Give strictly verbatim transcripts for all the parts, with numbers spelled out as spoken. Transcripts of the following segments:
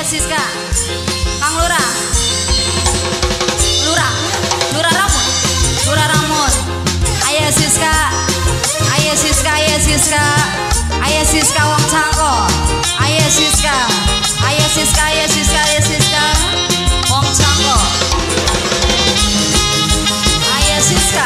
Siska, Kang Lurah, Lurah, Lurah Ramon, Lurah Ramon. Ayo Siska, ayo Siska, ayo Siska, ayo Siska Wong Cangko. Ayo Siska, ayo Siska, ayo Siska, ayo Siska Wong Cangko. Ayo Siska.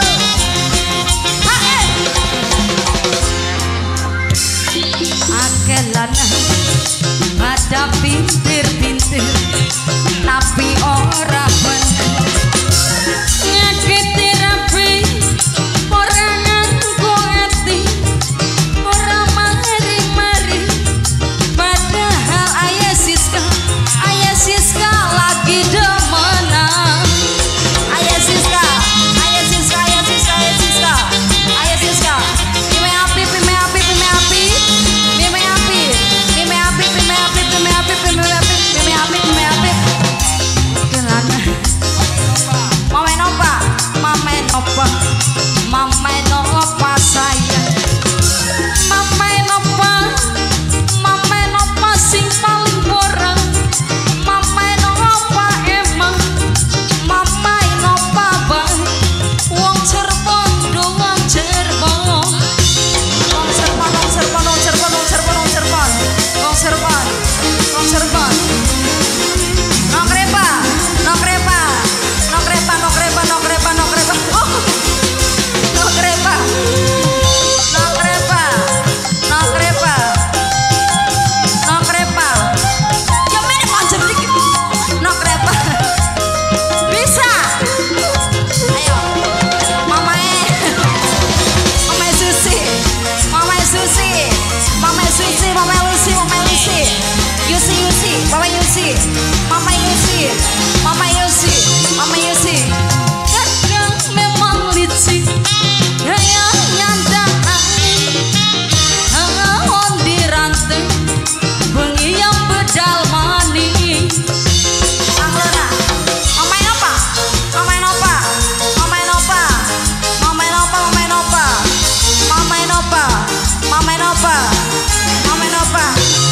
Akelana ada pintir-pintir tapi ora bener nyakiti rapi ora nganggo ati ora mari-mari padahal ayah Siska ayah Siska lagi demenan ayah Siska ayah Siska ayah Siska ayah Siska ayah Siska pime api pime api pime api pime api pime api pime api pime api pime api pime api pime api kelana mamain opa mamain opa mamain opa saya mamain opa mamain opa sing paling borang mamain opa emang mamain opa bang wong Cirebon doang Cirebon wong Cirebon wong Cirebon wong Cirebon wong Cirebon wong Cirebon wong Cirebon wong Cirebon nok repa nok repa nok repa nok repa nok repa nok repa oh nok repa nok repa nok repa nok repa ya mana panjang dikit nok repa bisa ayo mamae mamae Susi mamae Susi mamae Susi mamae Lucy mamae Lucy Yusi Yusi mamae Yusi mamae Yusi mamae Yusi mamae Yusi kadang memang licik gaya nyandang on di ranting bengi yang bedal mani Kang Lurah mamain apa mamain apa mamain apa mamain apa mamain apa mamain apa mamain apa mamain apa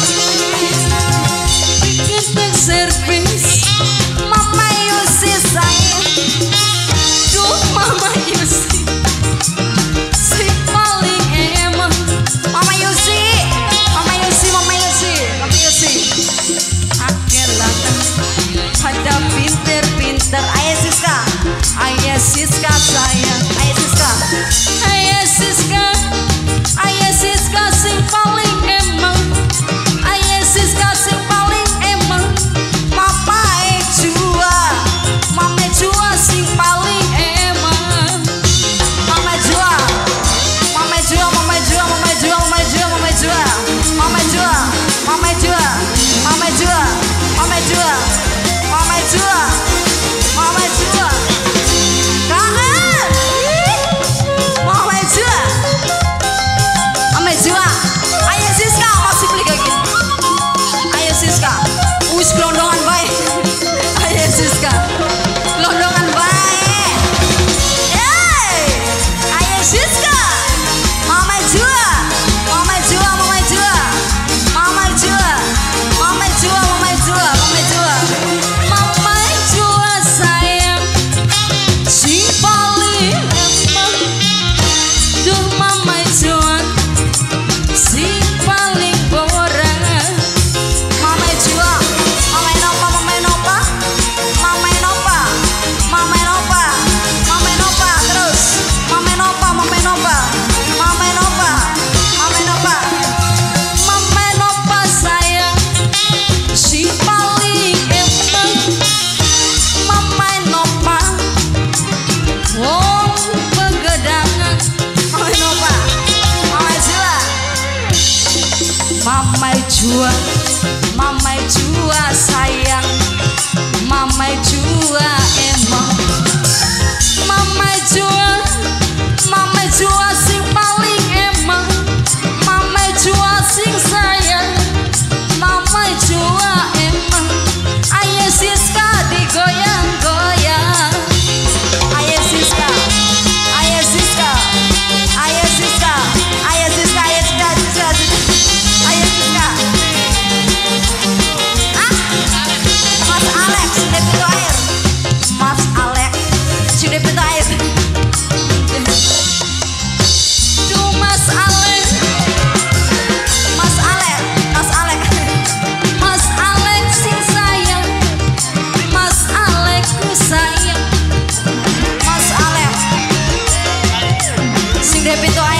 kita servis mama Yusi sayang duh mama Yusi si paling emang mama Yusi mama Yusi mama Yusi mama Yusi akhirnya pada pinter-pinter ayah Siska ayah Siska sayang ayah Siska ayah Siska ayah Siska sing paling emang ayah Siska sing paling emang mama Jua mama Jua sing paling emang mama Jua mama Jua mama Jua mama Jua mama Jua mama Jua mama Jua mama Jua mama Jua mama Jua mama Jua mama Jua kangen mama Jua mama Jua ayah Siska masih beli kayak gini ayah Siska wis gelondongan baik ayah Siska gelondongan baik hey ayah Siska mama Jua mama Jua mama Jua mama Jua mama Jua mama Jua mama Jua mama Jua sayang si paling emang duh mama Jua si paling borang mama Jua mamain opa mamain opa mamain opa mamain opa mamain opa terus mamain opa mamain opa mamain opa mamain opa mamain opa sayang si paling emang mamain opa wong pegedangan mamain opa mama Jua mama Jua mama Jua sayang mama Jua emang mama Jua mama Jua sing paling emang mama Jua sing sayang mama Jua emang ayah Siska digoyang-goyang ayah Siska ayah Siska ayah Siska ayah Siska ayah Siska ayah Siska ayah Siska ah pintu